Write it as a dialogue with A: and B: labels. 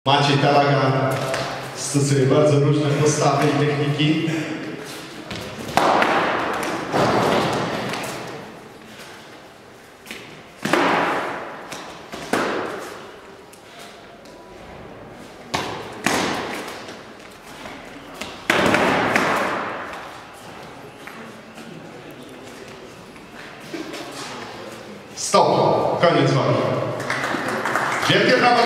A: Maciej Talaga stosuje bardzo różne postawy i techniki. Stop. Koniec walki. Wielkie brawa.